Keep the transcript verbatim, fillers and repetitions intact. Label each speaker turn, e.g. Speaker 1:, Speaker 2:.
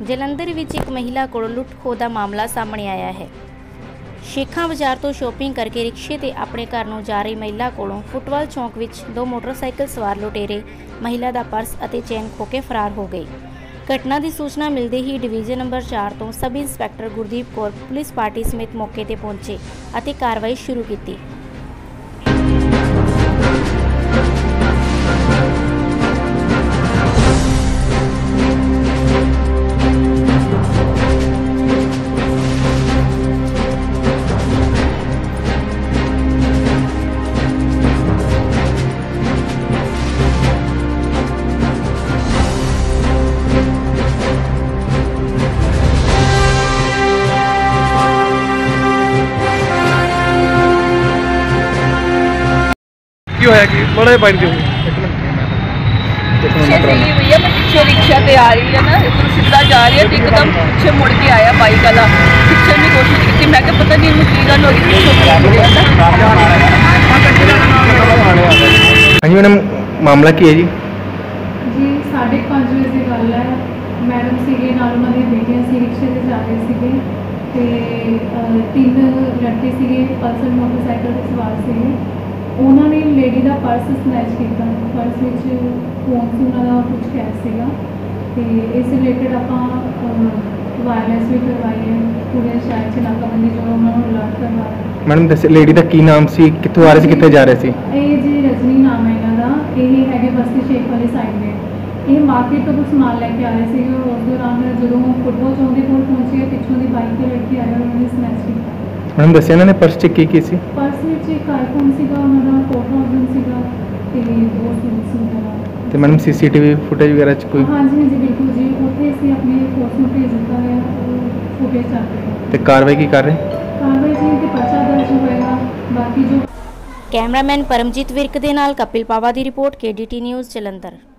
Speaker 1: ਜਲੰਧਰ ਵਿੱਚ ਇੱਕ ਮਹਿਲਾ ਕੋਲੋਂ ਲੁੱਟ ਖੋਹ ਦਾ ਮਾਮਲਾ ਸਾਹਮਣੇ ਆਇਆ ਹੈ। ਸ਼ੇਖਾਂ ਬਾਜ਼ਾਰ ਤੋਂ ਸ਼ੋਪਿੰਗ ਕਰਕੇ ਰਿਕਸ਼ੇ ਤੇ ਆਪਣੇ ਘਰ ਨੂੰ ਜਾ ਰਹੀ ਮਹਿਲਾ ਕੋਲੋਂ ਫੁੱਟਵਾਲ ਚੌਂਕ ਵਿੱਚ ਦੋ ਮੋਟਰਸਾਈਕਲ ਸਵਾਰ ਲੁਟੇਰੇ ਮਹਿਲਾ ਦਾ ਪਰਸ ਅਤੇ ਚੈਨ ਖੋਹ ਕੇ ਫਰਾਰ ਹੋ ਗਏ। ਘਟਨਾ ਦੀ ਸੂਚਨਾ ਮਿਲਦੇ ਹੀ ਡਿਵੀਜ਼ਨ ਨੰਬਰ ਚਾਰ ਤੋਂ sub inspector Gurdeep Kaur police party ਸਮੇਤ ਮੌਕੇ ਤੇ ਪਹੁੰਚੇ ਅਤੇ ਕਾਰਵਾਈ ਸ਼ੁਰੂ ਕੀਤੀ।
Speaker 2: होया कि बड़े बाइक जो
Speaker 3: भैया मैं पीछे रिक्शा पे आ रही है ना, इधर सीधा जा रही है, एकदम पीछे मुड़ के आया बाइक वाला। पीछे की कोशिश की, मैं क्या पता नहीं की गल हो गई।
Speaker 2: हाँ जी मैडम, मामला की है जी?
Speaker 4: जी साढ़े पाँच बजे की गल है। मैडम सीगे नाल उन्हां दी बेटियां सी, रिक्शे ते जा रहे सीगे ते तीन लड़के सीगे पल्सर मोटरसाइकिल ते सवार सीगे। उन्होंने लेडी का पर्स स्नैच किया, पर्स में फोन से उन्होंने कुछ कैश सीगा ते इस रिलेटेड आप वायरलेस भी करवाई है पूरे शहर से, नाकाबंदी जो उन्होंने अलर्ट करवाया।
Speaker 2: मैडम दस लेडी का की नाम सी, कितों आ रहे सी, कितने जा रहे सी?
Speaker 4: ये जी रजनी नाम है इन्हों का, ये है बस्ती शेख वाली साइड में। ये मार्केट तो कुछ समान लैके आ रहे थे, उस दौरान जो फुटबॉल चौक के कोल पहुंचे पिछों की बाइक पर लड़के आए, उन्होंने स्नैच किया।
Speaker 2: मैडम दसिया इन्होंने पर्स च की की सी? पर्स
Speaker 4: में एक आईफोन सीगा, उन्होंने फोर थाउजेंड सीगा ते दो सूट्स वगैरह।
Speaker 2: तो मैडम सीसीटीवी फुटेज वगैरह च कोई?
Speaker 4: हाँ जी हाँ जी बिल्कुल जी, उत्थे असीं अपने फोर्स में भेज दिता है, फुटेज चल रही है।
Speaker 2: तो कार्रवाई की कर रहे?
Speaker 4: कार्रवाई जी ते पर्चा दर्ज होएगा। बाकी जो
Speaker 1: कैमरामैन परमजीत विर्क दे नाल कपिल पावा दी report, K D T news Jalandhar.